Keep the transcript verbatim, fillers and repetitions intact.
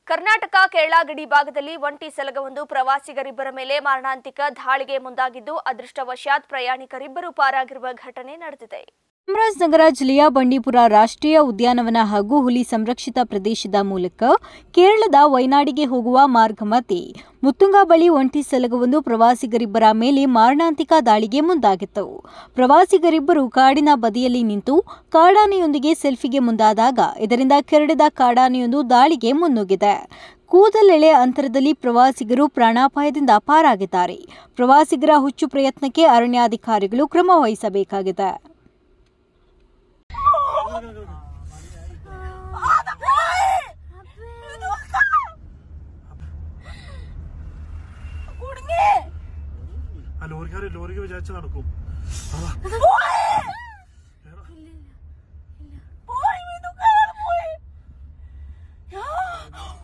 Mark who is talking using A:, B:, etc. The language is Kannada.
A: ಕರ್ನಾಟಕ ಕೇರಳ ಗಡಿ ಭಾಗದಲ್ಲಿ ಒಂಟಿ ಸಲಗವೊಂದು ಪ್ರವಾಸಿಗರಿಬ್ಬರ ಮೇಲೆ ಮಾರಣಾಂತಿಕ ದಾಳಿಗೆ ಮುಂದಾಗಿದ್ದು ಅದೃಷ್ಟವಶಾತ್ ಪ್ರಯಾಣಿಕರಿಬ್ಬರು ಪಾರಾಗಿರುವ ಘಟನೆ ನಡೆದಿದೆ.
B: ಚಾಮರಾಜನಗರ ಜಿಲ್ಲೆಯ ಬಂಡೀಪುರ ರಾಷ್ಟ್ರೀಯ ಉದ್ಯಾನವನ ಹಾಗೂ ಹುಲಿ ಸಂರಕ್ಷಿತ ಪ್ರದೇಶದ ಮೂಲಕ ಕೇರಳದ ವಯನಾಡಿಗೆ ಹೋಗುವ ಮಾರ್ಗ ಮಧ್ಯೆ ಮುತ್ತುಂಗ ಬಳಿ ಒಂಟಿ ಸಲಗವೊಂದು ಪ್ರವಾಸಿಗರಿಬ್ಬರ ಮೇಲೆ ಮಾರಣಾಂತಿಕ ದಾಳಿಗೆ ಮುಂದಾಗಿತ್ತು. ಪ್ರವಾಸಿಗರಿಬ್ಬರು ಕಾಡಿನ ಬದಿಯಲ್ಲಿ ನಿಂತು ಕಾಡಾನೆಯೊಂದಿಗೆ ಸೆಲ್ಫಿಗೆ ಮುಂದಾದಾಗ ಇದರಿಂದ ಕೆರಳಿದ ಕಾಡಾನೆಯೊಂದು ದಾಳಿಗೆ ಮುನ್ನುಗ್ಗಿದೆ. ಕೂದಲೆಳೆ ಅಂತರದಲ್ಲಿ ಪ್ರವಾಸಿಗರು ಪ್ರಾಣಾಪಾಯದಿಂದ ಪಾರಾಗಿದ್ದಾರೆ. ಪ್ರವಾಸಿಗರ ಹುಚ್ಚು ಪ್ರಯತ್ನಕ್ಕೆ ಅರಣ್ಯಾಧಿಕಾರಿಗಳು ಕ್ರಮ ವಹಿಸಬೇಕಾಗಿದೆ.
C: ലോറിക്കാരെ ലോറിക്ക് വിചാരിച്ച് നടക്കും.